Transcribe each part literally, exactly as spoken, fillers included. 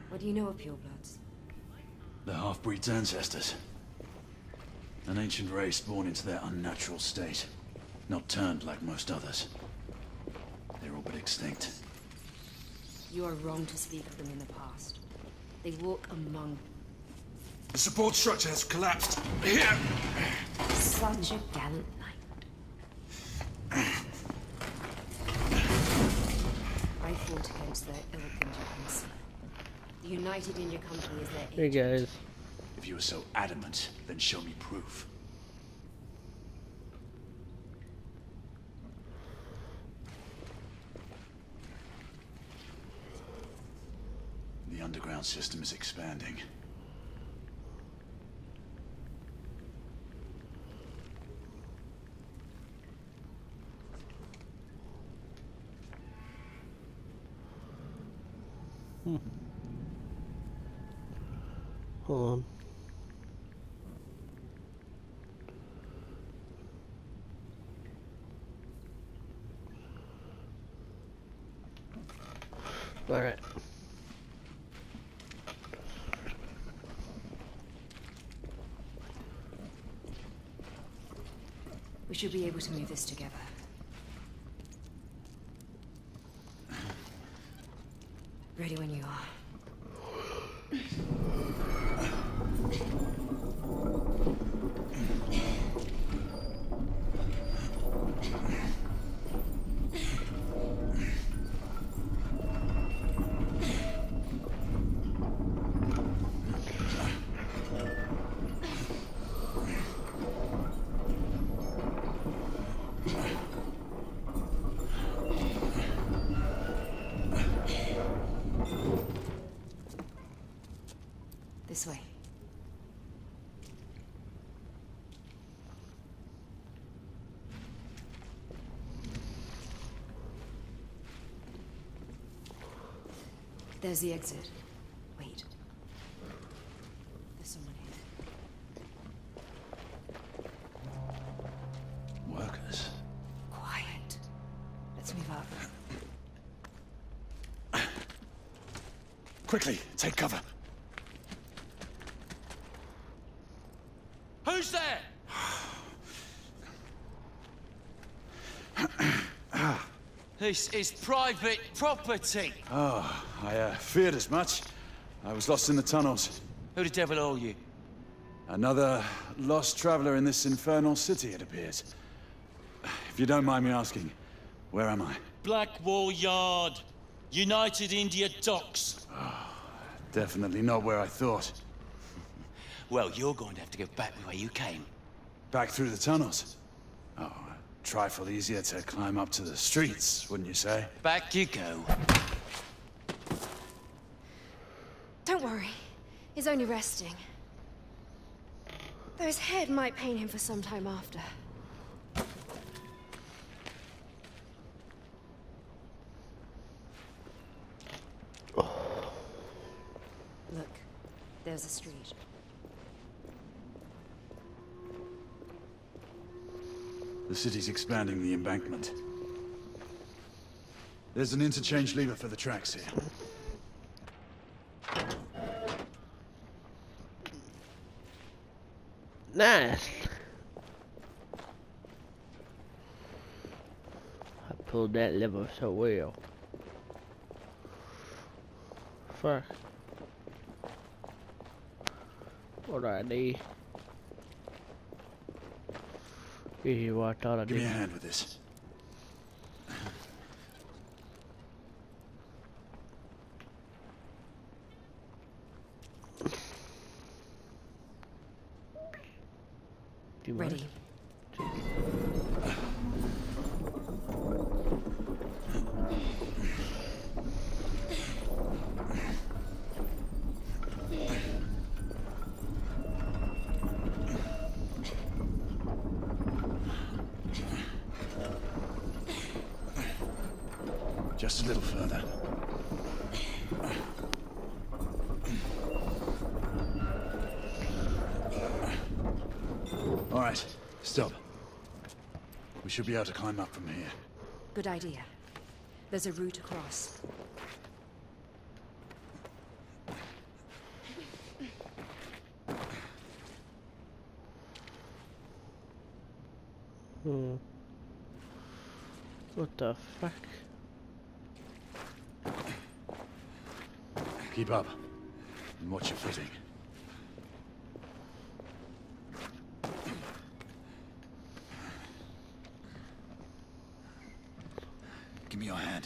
What do you know of purebloods? The half-breed's ancestors. An ancient race born into their unnatural state. Not turned like most others. They're all but extinct. You are wrong to speak of them in the past. They walk among... The support structure has collapsed. Here! Such a gallant knight. I fought against their ilk in Japanese. The United India Company is their Hey agent. guys. If you were so adamant, then show me proof. The underground system is expanding. Hmm. Hold on. All right. We should be able to move this together. Ready when you are. This way. There's the exit. Wait. There's someone here. Workers. Quiet. Let's move up. Quickly, take cover. Who's there? This is private property. Oh, I uh, feared as much. I was lost in the tunnels. Who the devil are you? Another lost traveler in this infernal city, it appears. If you don't mind me asking, where am I? Blackwall Yard. United India Docks. Definitely not where I thought. Well, you're going to have to go back the way you came. Back through the tunnels? Oh, a trifle easier to climb up to the streets, wouldn't you say? Back you go. Don't worry. He's only resting. Though his head might pain him for some time after. Look, there's a street. The city's expanding the embankment. There's an interchange lever for the tracks here. Nice. I pulled that lever so well. Fuck. What do I need? This is what I thought I Give me a did. hand with this. Do you mind? Ready. Just a little further. All right, stop. We should be able to climb up from here. Good idea. There's a route across. Hmm. What the fuck? Keep up. And watch your footing. Give me your hand.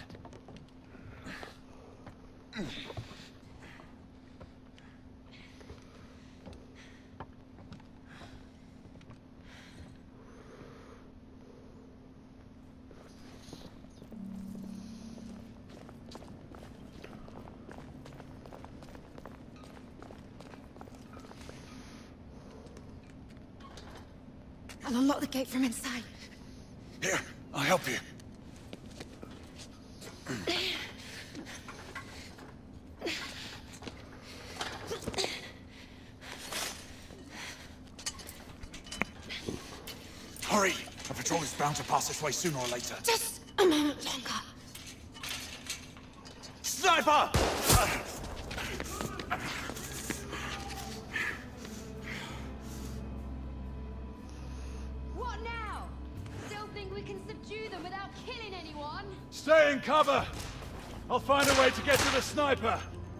I'll unlock the gate from inside. Here, I'll help you. Hurry! A patrol is bound to pass this way sooner or later. Just a moment longer. Sniper! What now? Still think we can subdue them without killing anyone? Stay in cover! I'll find a way to get to the sniper!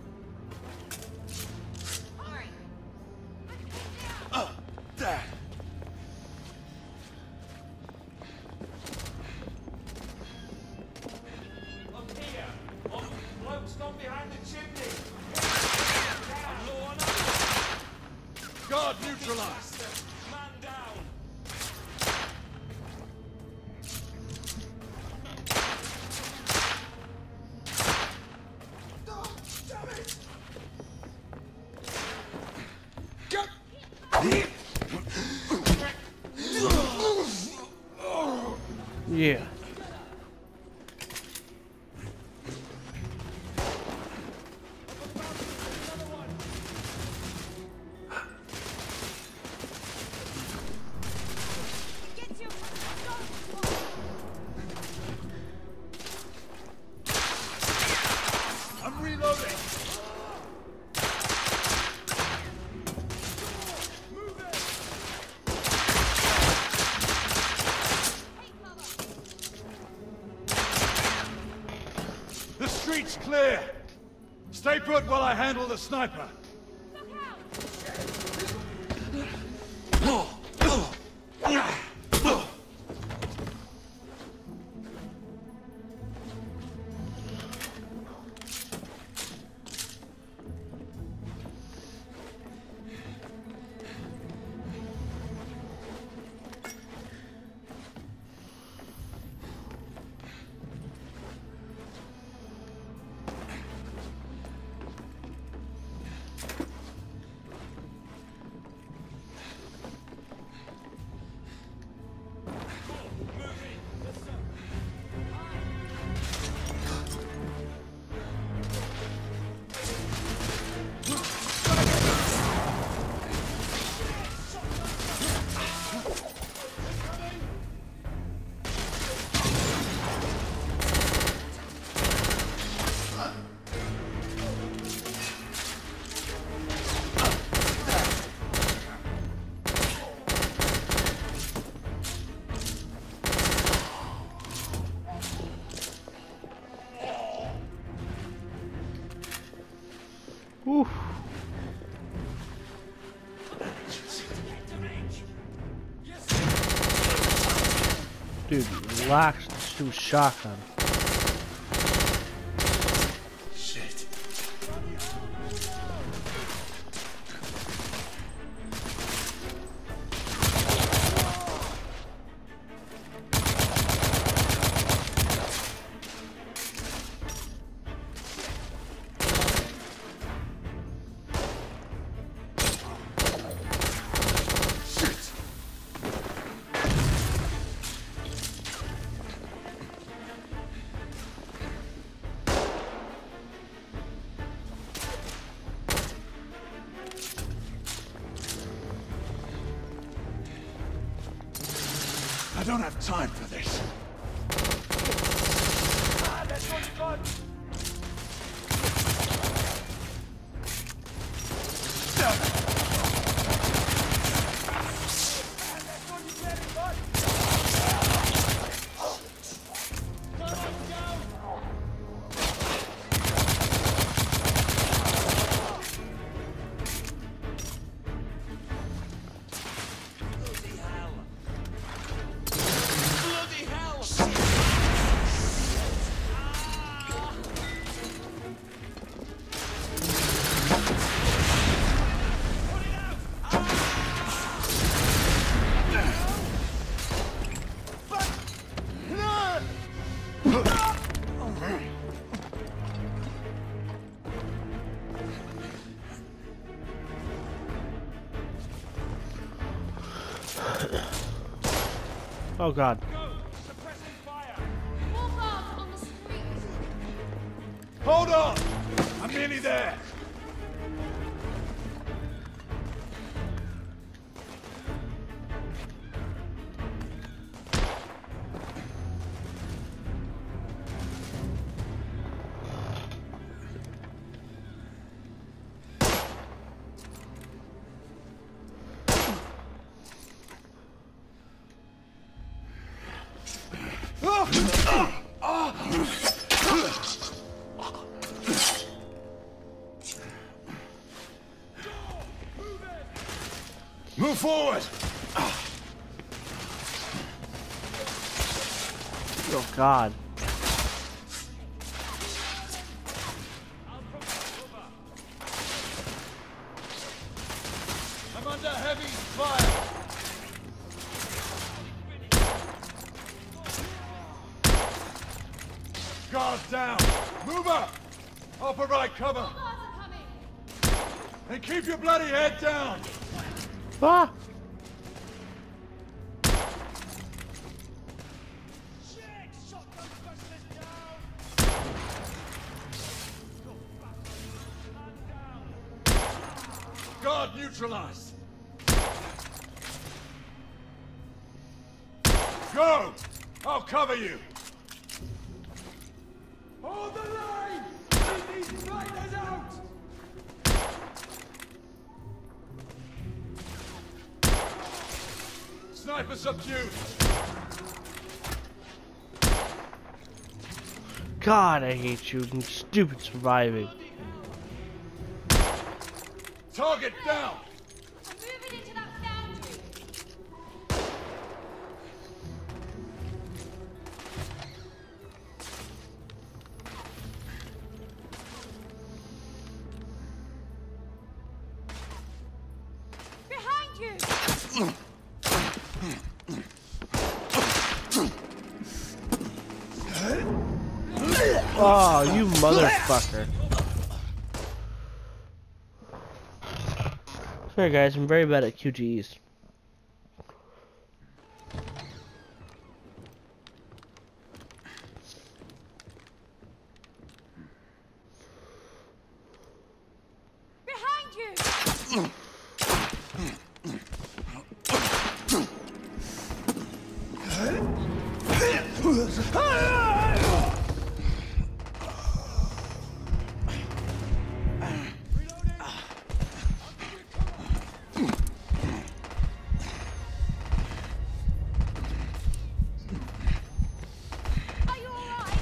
Hurry! Uh, there! Up here! On bloke's gone behind the chimney! I'm low on Guard neutralized! man down! Yeah. Get your... I'm reloading! The street's clear! Stay put while I handle the sniper! Oof. Dude, relax. Let's do shotgun. Shit. I don't have time for this. Ah, that's what you got! Ah, that's what you get, bud! Oh god. Go! Suppressing fire! More guards on the street. Hold on! I'm nearly there! Move forward! Oh god. I'm under heavy fire! Guard down! Move up! I'll provide cover! Guards are coming. And keep your bloody head down! Ah! Guard neutralized! Go! I'll cover you! Hold the line! Keep these fighters out! Sniper subdued! God, I hate you and stupid surviving. Target down! I'm moving into that foundry. Behind you! Oh, you motherfucker. Sorry guys, I'm very bad at Q G Es. Behind you! Are you alright?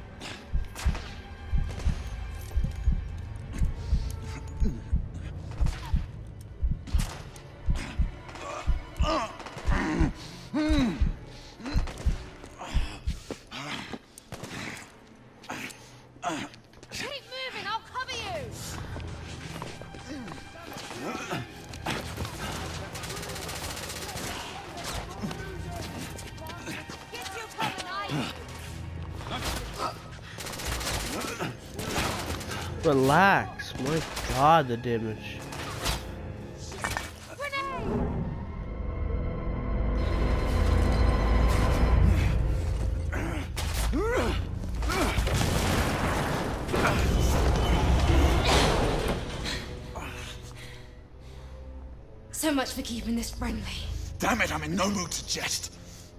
Keep moving, I'll cover you! Get your cover, knife! Relax. My god, the damage. Grenade! So much for keeping this friendly. Damn it, I'm in no mood to jest.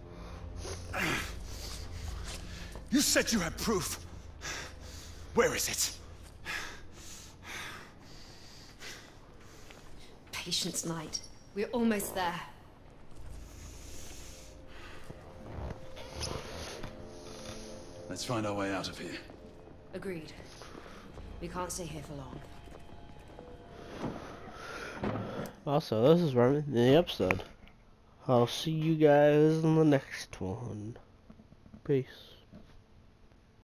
You said you had proof. Where is it? Patience, Knight. We're almost there. Let's find our way out of here. Agreed. We can't stay here for long. Also, this is where I'm in the episode. I'll see you guys in the next one. Peace.